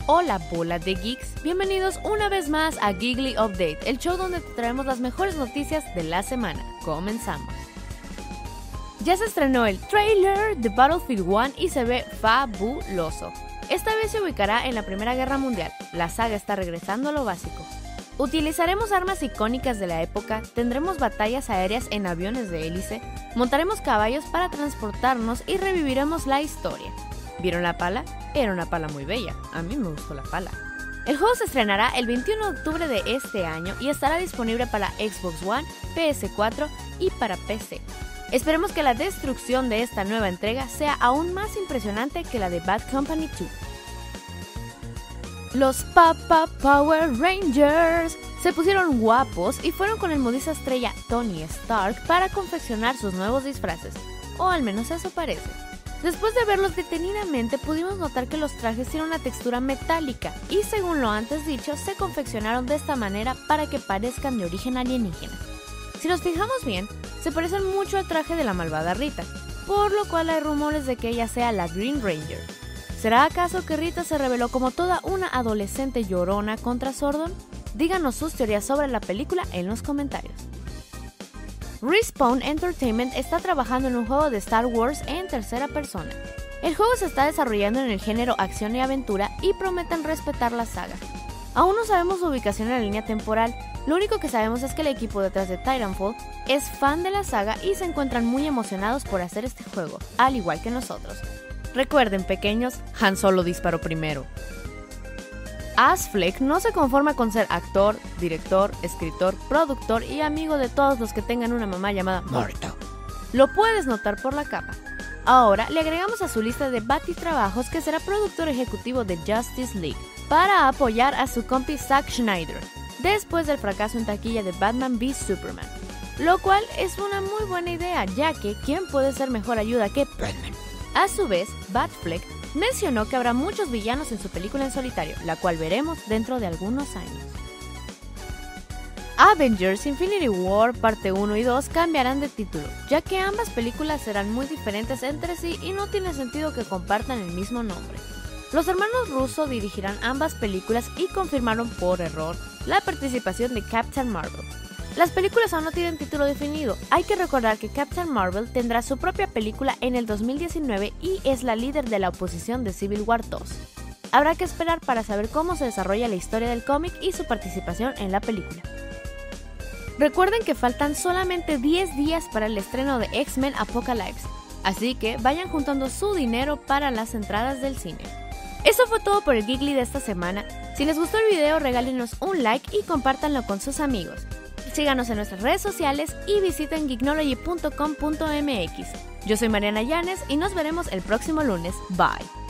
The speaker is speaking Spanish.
Hola bola de geeks, bienvenidos una vez más a Giggly Update, el show donde te traemos las mejores noticias de la semana. Comenzamos. Ya se estrenó el trailer de Battlefield 1 y se ve fabuloso. Esta vez se ubicará en la Primera Guerra Mundial, la saga está regresando a lo básico. Utilizaremos armas icónicas de la época, tendremos batallas aéreas en aviones de hélice, montaremos caballos para transportarnos y reviviremos la historia. ¿Vieron la pala? Era una pala muy bella, a mí me gustó la pala. El juego se estrenará el 21 de octubre de este año y estará disponible para Xbox One, PS4 y para PC. Esperemos que la destrucción de esta nueva entrega sea aún más impresionante que la de Bad Company 2. Los Papa Power Rangers se pusieron guapos y fueron con el modista estrella Tony Stark para confeccionar sus nuevos disfraces, o al menos eso parece. Después de verlos detenidamente pudimos notar que los trajes tienen una textura metálica y según lo antes dicho se confeccionaron de esta manera para que parezcan de origen alienígena. Si nos fijamos bien, se parecen mucho al traje de la malvada Rita, por lo cual hay rumores de que ella sea la Green Ranger. ¿Será acaso que Rita se reveló como toda una adolescente llorona contra Zordon? Díganos sus teorías sobre la película en los comentarios. Respawn Entertainment está trabajando en un juego de Star Wars en tercera persona. El juego se está desarrollando en el género acción y aventura y prometen respetar la saga. Aún no sabemos su ubicación en la línea temporal, lo único que sabemos es que el equipo detrás de Titanfall es fan de la saga y se encuentran muy emocionados por hacer este juego, al igual que nosotros. Recuerden, pequeños, Han Solo disparó primero. Affleck no se conforma con ser actor, director, escritor, productor y amigo de todos los que tengan una mamá llamada Marta. Lo puedes notar por la capa. Ahora le agregamos a su lista de batitrabajos que será productor ejecutivo de Justice League para apoyar a su compi Zack Snyder después del fracaso en taquilla de Batman v Superman. Lo cual es una muy buena idea, ya que ¿quién puede ser mejor ayuda que Batman? A su vez, Batfleck mencionó que habrá muchos villanos en su película en solitario, la cual veremos dentro de algunos años. Avengers Infinity War parte 1 y 2 cambiarán de título, ya que ambas películas serán muy diferentes entre sí y no tiene sentido que compartan el mismo nombre. Los hermanos Russo dirigirán ambas películas y confirmaron por error la participación de Captain Marvel. Las películas aún no tienen título definido. Hay que recordar que Captain Marvel tendrá su propia película en el 2019 y es la líder de la oposición de Civil War 2. Habrá que esperar para saber cómo se desarrolla la historia del cómic y su participación en la película. Recuerden que faltan solamente 10 días para el estreno de X-Men Apocalypse, así que vayan juntando su dinero para las entradas del cine. Eso fue todo por el Giggly de esta semana. Si les gustó el video, regálenos un like y compártanlo con sus amigos. Síganos en nuestras redes sociales y visiten geeknology.com.mx. Yo soy Mariana Llanes y nos veremos el próximo lunes. Bye.